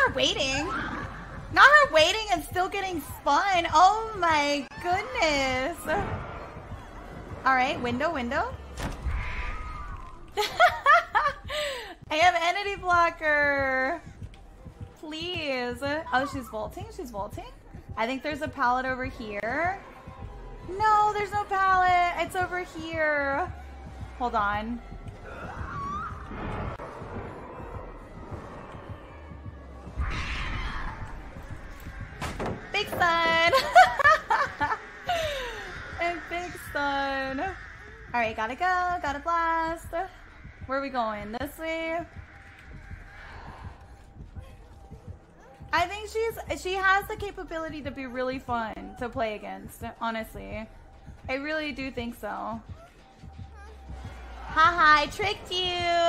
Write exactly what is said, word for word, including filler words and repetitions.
her waiting. Not her waiting and still getting spun. Oh my goodness. Alright, window, window. I have entity blocker. Please. Oh, she's vaulting? She's vaulting? I think there's a pallet over here. No, there's no pallet. It's over here. Hold on. Big stun. And big stun. Alright, gotta go. Gotta blast. Where are we going? This way? I think she's she has the capability to be really fun to play against, honestly. I really do think so. Haha, I tricked you!